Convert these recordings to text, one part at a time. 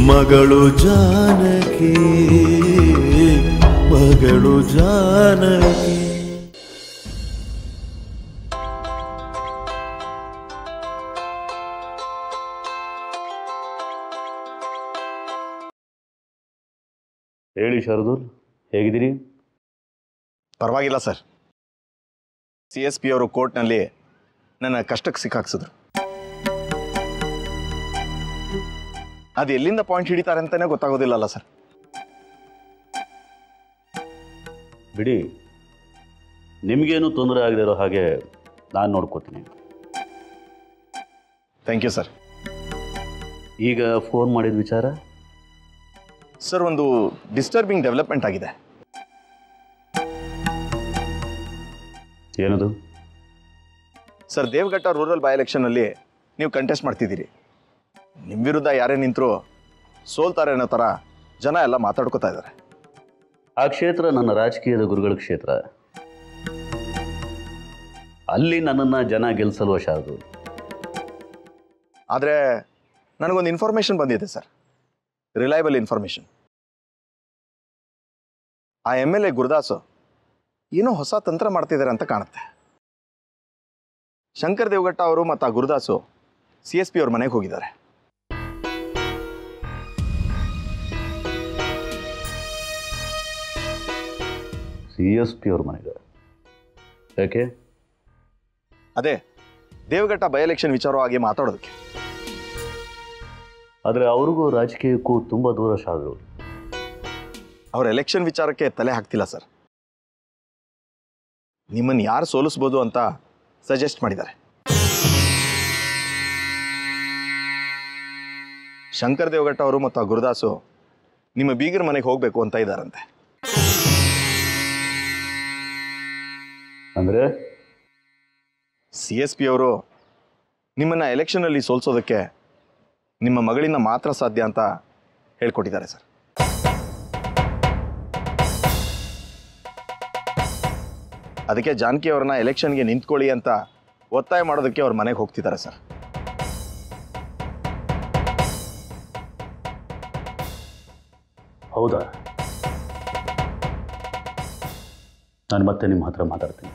ಮಗಳು ಜಾನಕಿ ಮಗಳು ಜಾನಕಿ. ಹೇಳಿ ಶಾರ್ದೂಲ್, ಹೇಗಿದ್ದೀರಿ? ಪರವಾಗಿಲ್ಲ ಸರ್. CSP ಅವರು ಕೋರ್ಟ್ನಲ್ಲಿ ನನ್ನ ಕಷ್ಟಕ್ಕೆ ಸಿಕ್ಕಾಕ್ಸಿದ್ರು. ಅದು ಎಲ್ಲಿಂದ ಪಾಯಿಂಟ್ ಹಿಡಿತಾರೆ ಅಂತಲೇ ಗೊತ್ತಾಗೋದಿಲ್ಲಲ್ಲ ಸರ್. ಬಿಡಿ, ನಿಮಗೇನು ತೊಂದರೆ ಆಗದಿರೋ ಹಾಗೆ ನಾನು ನೋಡ್ಕೋತೀನಿ. Thank you sir. ಈಗ ಫೋನ್ ಮಾಡಿದ ವಿಚಾರ? ಸರ್, ಒಂದು ಡಿಸ್ಟರ್ಬಿಂಗ್ ಡೆವಲಪ್ಮೆಂಟ್ ಆಗಿದೆ. ಏನದು? ಸರ್, ದೇವಘಟ್ಟ ರೂರಲ್ ಬೈ ಎಲೆಕ್ಷನ್ನಲ್ಲಿ ನೀವು ಕಂಟೆಸ್ಟ್ ಮಾಡ್ತಿದ್ದೀರಿ. ನಿಮ್ಮ ವಿರುದ್ಧ ಯಾರೇ ನಿಂತರೂ ಸೋಲ್ತಾರೆ ಅನ್ನೋ ಥರ ಜನ ಎಲ್ಲ ಮಾತಾಡ್ಕೋತಾ ಇದ್ದಾರೆ. ಆ ಕ್ಷೇತ್ರ ನನ್ನ ರಾಜಕೀಯದ ಗುರುಗಳ ಕ್ಷೇತ್ರ. ಅಲ್ಲಿ ನನ್ನನ್ನು ಜನ ಗೆಲ್ಲಿಸಲ್ವ ಶಾರ್ದೂಲ್? ಆದರೆ ನನಗೊಂದು ಇನ್ಫಾರ್ಮೇಷನ್ ಬಂದಿದೆ ಸರ್, ರಿಲಯಬಲ್ ಇನ್ಫಾರ್ಮೇಷನ್. ಆ MLA ಗುರುದಾಸು ಏನೋ ಹೊಸ ತಂತ್ರ ಮಾಡ್ತಿದ್ದಾರೆ ಅಂತ ಕಾಣುತ್ತೆ. ಶಂಕರ್ ದೇವಘಟ್ಟ ಅವರು ಮತ್ತು ಆ ಗುರುದಾಸು CSP ಅವ್ರ ಮನೆಗೆ ಹೋಗಿದ್ದಾರೆ. CSP ಅವ್ರ ಮನೆಗೆ? ಯಾಕೆ? ಅದೇ ದೇವಘಟ್ಟ ಬೈ ಎಲೆಕ್ಷನ್ ವಿಚಾರವಾಗಿ ಮಾತಾಡೋದಕ್ಕೆ. ಆದರೆ ಅವ್ರಿಗೂ ರಾಜಕೀಯಕ್ಕೂ ತುಂಬ ದೂರ ಶಾರ್ದೂಲ್. ಅವ್ರ ಎಲೆಕ್ಷನ್ ವಿಚಾರಕ್ಕೆ ತಲೆ ಹಾಕ್ತಿಲ್ಲ ಸರ್. ನಿಮ್ಮನ್ನು ಯಾರು ಸೋಲಿಸ್ಬೋದು ಅಂತ ಸಜೆಸ್ಟ್ ಮಾಡಿದ್ದಾರೆ. ಶಂಕರ್ ದೇವಘಟ್ಟ ಅವರು ಮತ್ತು ಆ ಗುರುದಾಸು ನಿಮ್ಮ ಬೀಗರ ಮನೆಗೆ ಹೋಗಬೇಕು ಅಂತ ಇದ್ದಾರಂತೆ. ಅಂದರೆ CSP ಅವರು ನಿಮ್ಮನ್ನು ಎಲೆಕ್ಷನಲ್ಲಿ ಸೋಲಿಸೋದಕ್ಕೆ ನಿಮ್ಮ ಮಗಳಿಂದ ಮಾತ್ರ ಸಾಧ್ಯ ಅಂತ ಹೇಳ್ಕೊಟ್ಟಿದ್ದಾರೆ ಸರ್. ಅದಕ್ಕೆ ಜಾನಕಿ ಅವ್ರನ್ನ ಎಲೆಕ್ಷನ್ಗೆ ನಿಂತ್ಕೊಳ್ಳಿ ಅಂತ ಒತ್ತಾಯ ಮಾಡೋದಕ್ಕೆ ಅವ್ರ ಮನೆಗೆ ಹೋಗ್ತಿದ್ದಾರೆ ಸರ್. ಹೌದಾ? ನಾನು ಮತ್ತೆ ನಿಮ್ಮ ಹತ್ರ ಮಾತಾಡ್ತೀನಿ.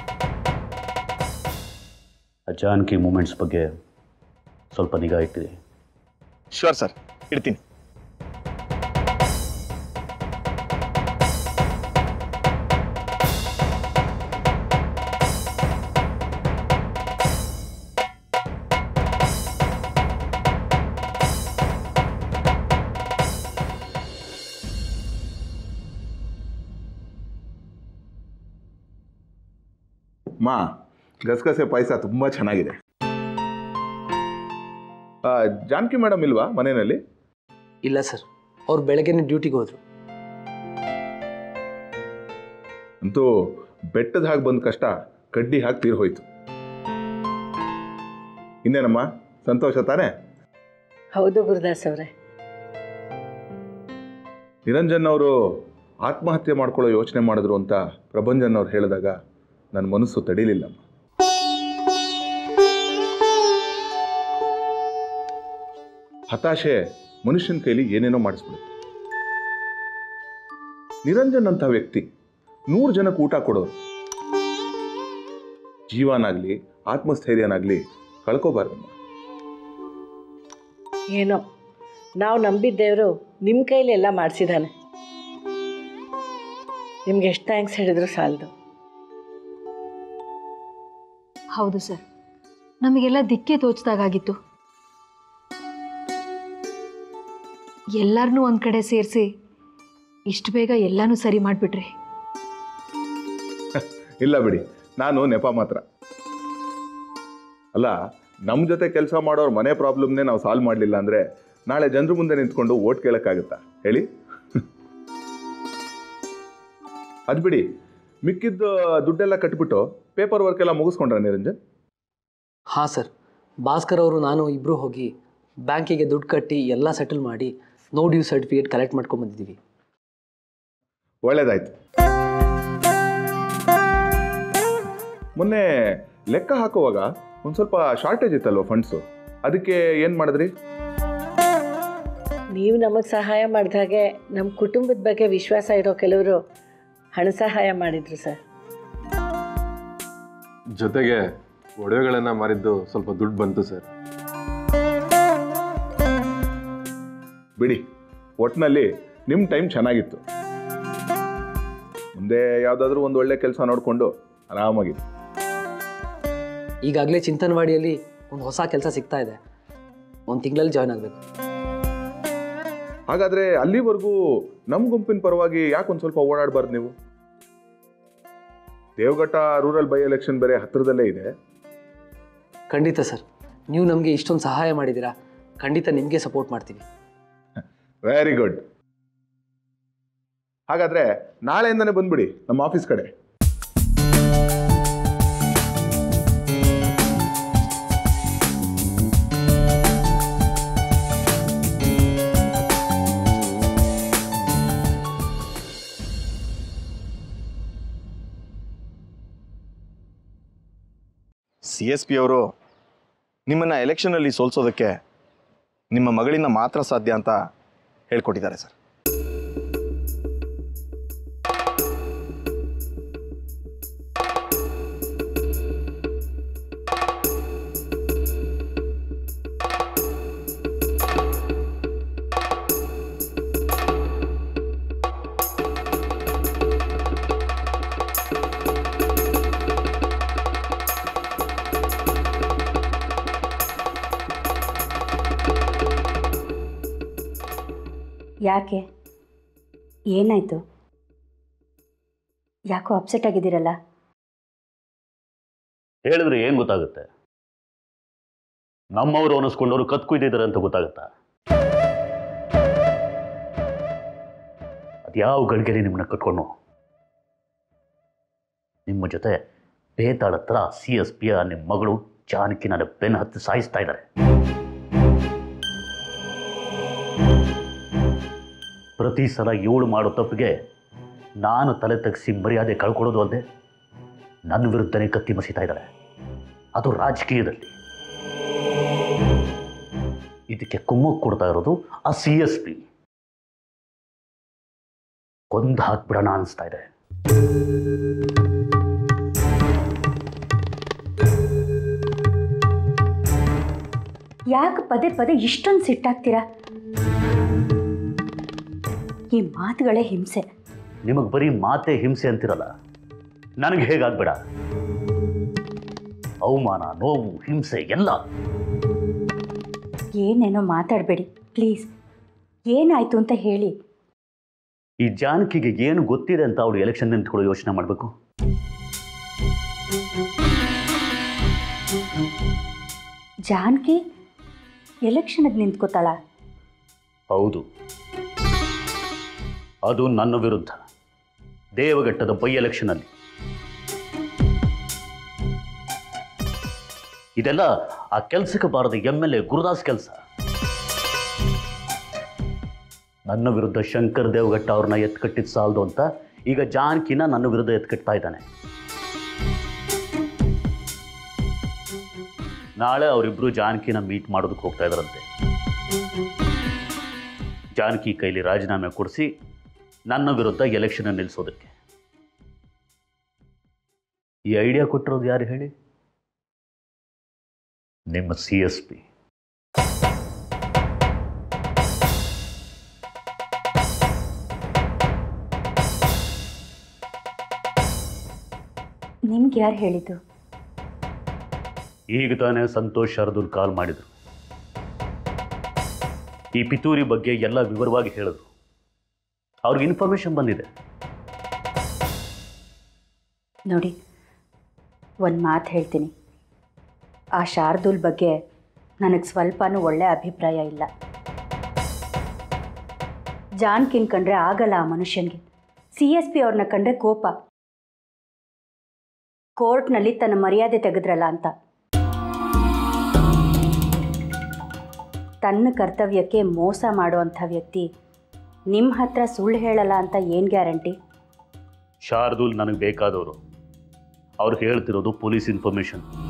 ಜಾನಕಿ ಮೂಮೆಂಟ್ಸ್ ಬಗ್ಗೆ ಸ್ವಲ್ಪ ನಿಗಾ ಇಟ್ಟಿದೆ. ಶ್ಯೂರ್ ಸರ್, ಇಡ್ತೀನಿ. ಮಾ, ಗಸಗಸೆ ಪಾಯಸ ತುಂಬ ಚೆನ್ನಾಗಿದೆ. ಜಾನಕಿ ಮೇಡಮ್ ಇಲ್ವಾ ಮನೆಯಲ್ಲಿ? ಇಲ್ಲ ಸರ್, ಅವ್ರು ಬೆಳಗ್ಗೆನೇ ಡ್ಯೂಟಿಗೆ ಹೋದ್ರು. ಅಂತೂ ಬೆಟ್ಟದ ಹಾಗೆ ಬಂದ ಕಷ್ಟ ಕಡ್ಡಿ ಹಾಕಿ ತೀರ್ ಹೋಯ್ತು. ಇನ್ನೇನಮ್ಮ, ಸಂತೋಷ ತಾನೇ? ಹೌದು ಗುರುದಾಸ್ ಅವರೇ. ನಿರಂಜನ್ ಅವರು ಆತ್ಮಹತ್ಯೆ ಮಾಡ್ಕೊಳ್ಳೋ ಯೋಚನೆ ಮಾಡಿದ್ರು ಅಂತ ಪ್ರಭಂಜನ್ ಅವ್ರು ಹೇಳಿದಾಗ ನನ್ನ ಮನಸ್ಸು ತಡೀಲಿಲ್ಲಮ್ಮ. ಹತಾಶೆ ಮನುಷ್ಯನ ಕೈಲಿ ಏನೇನೋ ಮಾಡಿಸ್ಬಿಡುತ್ತೆ. ನಿರಂಜನ್ ಅಂತ ವ್ಯಕ್ತಿ 100 ಜನಕ್ಕೆ ಊಟ ಕೊಡೋರು. ಜೀವನಾಗ್ಲಿ ಆತ್ಮಸ್ಥೈರ್ಯನಾಗ್ಲಿ ಕಳ್ಕೋಬಾರ್ದಮ್ಮ. ಏನೋ ನಾವು ನಂಬಿದ್ದೇವರು ನಿಮ್ಮ ಕೈಲಿ ಎಲ್ಲ ಮಾಡಿಸಿದ್ದಾನೆ. ನಿಮ್ಗೆ ಎಷ್ಟು ಥ್ಯಾಂಕ್ಸ್ ಹೇಳಿದ್ರು ಸಾಲದು. ಹೌದು ಸರ್, ನಮಗೆಲ್ಲ ದಿಕ್ಕೇ ತೋಚಿದಾಗಿತ್ತು. ಎಲ್ಲರನ್ನೂ ಒಂದು ಕಡೆ ಸೇರಿಸಿ ಇಷ್ಟು ಬೇಗ ಎಲ್ಲನೂ ಸರಿ ಮಾಡಿಬಿಟ್ರಿ. ಇಲ್ಲ ಬಿಡಿ, ನಾನು ನೆಪ ಮಾತ್ರ ಅಲ್ಲ. ನಮ್ಮ ಜೊತೆ ಕೆಲಸ ಮಾಡೋರು ಮನೆ ಪ್ರಾಬ್ಲಮ್ನೇ ನಾವು ಸಾಲ್ವ್ ಮಾಡಲಿಲ್ಲ ಅಂದರೆ ನಾಳೆ ಜನರ ಮುಂದೆ ನಿಂತ್ಕೊಂಡು ಓಟ್ ಕೇಳೋಕ್ಕಾಗತ್ತಾ ಹೇಳಿ? ಅದು ಬಿಡಿ, ಮಿಕ್ಕಿದ್ದು ದುಡ್ಡೆಲ್ಲ ಕಟ್ಬಿಟ್ಟು ಪೇಪರ್ ವರ್ಕ್ ಎಲ್ಲ ಮುಗಿಸ್ಕೊಂಡ್ರ ನಿರಂಜನ್? ಹಾಂ ಸರ್, ಭಾಸ್ಕರ್ ಅವರು ನಾನು ಇಬ್ಬರು ಹೋಗಿ ಬ್ಯಾಂಕಿಗೆ ದುಡ್ಡು ಕಟ್ಟಿ ಎಲ್ಲ ಸೆಟಲ್ ಮಾಡಿ ನೋ ಡ್ಯೂ ಸರ್ಟಿಫಿಕೇಟ್ ಕಲೆಕ್ಟ್ ಮಾಡ್ಕೊಂಡ್ಬಂದಿದ್ದೀವಿ. ಒಳ್ಳೇದಾಯ್ತು. ಮೊನ್ನೆ ಲೆಕ್ಕ ಹಾಕುವಾಗ ಒಂದು ಸ್ವಲ್ಪ ಶಾರ್ಟೇಜ್ ಇತ್ತಲ್ವ ಫಂಡ್ಸು, ಅದಕ್ಕೆ ಏನು ಮಾಡಿದ್ರಿ? ನೀವು ನಮಗೆ ಸಹಾಯ ಮಾಡಿದಾಗೆ ನಮ್ಮ ಕುಟುಂಬದ ಬಗ್ಗೆ ವಿಶ್ವಾಸ ಇರೋ ಕೆಲವರು ಹಣ ಸಹಾಯ ಮಾಡಿದರು ಸರ್. ಜೊತೆಗೆ ಒಡವೆಗಳನ್ನು ಮಾರಿದ್ದು ಸ್ವಲ್ಪ ದುಡ್ಡು ಬಂತು ಸರ್. ಬಿಡಿ, ಒಟ್ಟಿನಲ್ಲಿ ನಿಮ್ಮ ಟೈಮ್ ಚೆನ್ನಾಗಿತ್ತು. ಮುಂದೆ ಯಾವುದಾದ್ರೂ ಒಂದು ಒಳ್ಳೆ ಕೆಲಸ ನೋಡಿಕೊಂಡು ಆರಾಮಾಗಿ. ಈಗಾಗಲೇ ಚಿಂತನವಾಡಿಯಲ್ಲಿ ಒಂದು ಹೊಸ ಕೆಲಸ ಸಿಗ್ತಾ ಇದೆ. ಒಂದು ತಿಂಗಳಲ್ಲಿ ಜಾಯ್ನ್ ಆಗಬೇಕು. ಹಾಗಾದರೆ ಅಲ್ಲಿವರೆಗೂ ನಮ್ಮ ಗುಂಪಿನ ಪರವಾಗಿ ಯಾಕೆ ಒಂದು ಸ್ವಲ್ಪ ಓಡಾಡಬಾರ್ದು ನೀವು? ದೇವಘಟ್ಟ ರೂರಲ್ ಬೈ ಎಲೆಕ್ಷನ್ ಬೇರೆ ಹತ್ತಿರದಲ್ಲೇ ಇದೆ. ಖಂಡಿತ ಸರ್, ನೀವು ನಮಗೆ ಇಷ್ಟೊಂದು ಸಹಾಯ ಮಾಡಿದ್ದೀರಾ. ಖಂಡಿತ ನಿಮಗೆ ಸಪೋರ್ಟ್ ಮಾಡ್ತೀವಿ. Very good. ಹಾಗಾದರೆ ನಾಳೆಯಿಂದನೇ ಬಂದ್ಬಿಡಿ ನಮ್ಮ ಆಫೀಸ್ ಕಡೆ. CSP ಅವರು ನಿಮ್ಮನ್ನು ಎಲೆಕ್ಷನಲ್ಲಿ ಸೋಲ್ಸೋದಕ್ಕೆ ನಿಮ್ಮ ಮಗಳಿಂದ ಮಾತ್ರ ಸಾಧ್ಯ ಅಂತ ಹೇಳ್ಕೊಟ್ಟಿದ್ದಾರೆ ಸರ್. ಯಾಕೆ, ಏನಾಯಿತು? ಯಾಕೋ ಅಪ್ಸೆಟ್ ಆಗಿದ್ದೀರಲ್ಲ? ಹೇಳಿದ್ರೆ ಏನು ಗೊತ್ತಾಗುತ್ತೆ? ನಮ್ಮವರು ಅನ್ನಿಸ್ಕೊಂಡವರು ಕತ್ಕುಯ್ದಿದ್ದಾರೆ ಅಂತ ಗೊತ್ತಾಗುತ್ತಾ? ಅದ್ಯಾವ ಗಳಿಗೆಲಿ ನಿಮ್ಮನ್ನ ಕಟ್ಕೊಂಡು ನಿಮ್ಮ ಜೊತೆ ಬೇತಾಳ ಹತ್ರ CSP ನಿಮ್ಮ ಮಗಳು ಜಾನಕಿ ನನ್ನ ಬೆನ್ನು ಹತ್ತಿ ಸಾಯಿಸ್ತಾ ಇದ್ದಾರೆ. ಪ್ರತಿ ಸಲ ಇವಳು ಮಾಡೋ ತಪ್ಪಿಗೆ ನಾನು ತಲೆ ತಗ್ಸಿ ಮರ್ಯಾದೆ ಕಳ್ಕೊಳ್ಳೋದು ಅಲ್ಲದೆ ನನ್ನ ವಿರುದ್ಧನೇ ಕತ್ತಿ ಮಸೀತಾ ಇದ್ದಾರೆ, ಅದು ರಾಜಕೀಯದಲ್ಲಿ. ಇದಕ್ಕೆ ಕುಮ್ಮಕ್ಕು ಕೊಡ್ತಾ ಇರೋದು ಆ CSP. ಕೊಂದು ಹಾಕ್ಬಿಡೋಣ ಅನಿಸ್ತಾ ಇದೆ. ಯಾಕೆ ಪದೇ ಪದೇ ಇಷ್ಟೊಂದು ಸಿಟ್ಟಾಗ್ತೀರಾ? ಈ ಮಾತುಗಳೇ ಹಿಂಸೆ. ನಿಮಗೆ ಬರೀ ಮಾತೇ ಹಿಂಸೆ ಅಂತಿರಲ್ಲ, ನನಗೆ ಹೇಗಾಗ್ಬೇಡ. ಅವಮಾನ, ನೋವು, ಹಿಂಸೆ ಎಲ್ಲ. ಏನೇನೋ ಮಾತಾಡಬೇಡಿ ಪ್ಲೀಸ್. ಏನಾಯ್ತು ಅಂತ ಹೇಳಿ. ಈ ಜಾನಕಿಗೆ ಏನು ಗೊತ್ತಿದೆ ಅಂತ ಅವಳು ಎಲೆಕ್ಷನ್ ನಿಂತ್ಕೊಳ್ಳೋ ಯೋಚನೆ ಮಾಡಬೇಕು. ಜಾನಕಿ ಎಲೆಕ್ಷನ್ಗೆ ನಿಂತ್ಕೋತಾಳ? ಹೌದು, ಅದು ನನ್ನ ವಿರುದ್ಧ ದೇವಘಟ್ಟದ ಬೈ ಎಲೆಕ್ಷನಲ್ಲಿ. ಇದೆಲ್ಲ ಆ ಕೆಲಸಕ್ಕೆ ಬಾರದ MLA ಗುರುದಾಸ್ ಕೆಲಸ. ನನ್ನ ವಿರುದ್ಧ ಶಂಕರ್ ದೇವಘಟ್ಟ ಅವ್ರನ್ನ ಎತ್ಕಟ್ಟಿದ್ದು ಸಾಲದು ಅಂತ ಈಗ ಜಾನಕಿನ ನನ್ನ ವಿರುದ್ಧ ಎತ್ಕಟ್ತಾ ಇದ್ದಾನೆ. ನಾಳೆ ಅವರಿಬ್ರು ಜಾನಕಿನ ಮೀಟ್ ಮಾಡೋದಕ್ಕೆ ಹೋಗ್ತಾ ಇದ್ದಾರಂತೆ. ಜಾನಕಿ ಕೈಲಿ ರಾಜೀನಾಮೆ ಕೊಡಿಸಿ ನನ್ನ ವಿರುದ್ಧ ಎಲೆಕ್ಷನ್ ನಿಲ್ಲಿಸೋದಕ್ಕೆ. ಈ ಐಡಿಯಾ ಕೊಟ್ಟಿರೋದು ಯಾರು ಹೇಳಿ? ನಿಮ್ಮ CSP. ನಿಮ್ಗೆ ಯಾರು ಹೇಳಿದ್ದು? ಈಗ ತಾನೇ ಸಂತೋಷ್ ಶಾರ್ದೂಲ್ ಕಾಲ್ ಮಾಡಿದ್ರು. ಈ ಪಿತೂರಿ ಬಗ್ಗೆ ಎಲ್ಲ ವಿವರವಾಗಿ ಹೇಳಿದ್ರು. ಅವ್ರಿಗೆ ಇನ್ಫಾರ್ಮೇಶನ್ ಬಂದಿದೆ. ನೋಡಿ, ಒಂದು ಮಾತು ಹೇಳ್ತೀನಿ. ಆ ಶಾರ್ದೂಲ್ ಬಗ್ಗೆ ನನಗೆ ಸ್ವಲ್ಪನೂ ಒಳ್ಳೆಯ ಅಭಿಪ್ರಾಯ ಇಲ್ಲ. ಜಾನಕಿನ ಕಂಡ್ರೆ ಆಗಲ್ಲ ಆ ಮನುಷ್ಯನಿಗೆ. CSP ಅವ್ರನ್ನ ಕಂಡ್ರೆ ಕೋಪ. ಕೋರ್ಟ್ನಲ್ಲಿ ತನ್ನ ಮರ್ಯಾದೆ ತೆಗೆದ್ರಲ್ಲ ಅಂತ. ತನ್ನ ಕರ್ತವ್ಯಕ್ಕೆ ಮೋಸ ಮಾಡುವಂಥ ವ್ಯಕ್ತಿ ನಿಮ್ಮ ಹತ್ರ ಸುಳ್ಳು ಹೇಳಲ್ಲ ಅಂತ ಏನು ಗ್ಯಾರಂಟಿ? ಶಾರ್ದೂಲ್ ನನಗೆ ಬೇಕಾದವರು. ಅವ್ರು ಹೇಳ್ತಿರೋದು ಪೊಲೀಸ್ ಇನ್ಫಾರ್ಮೇಶನ್.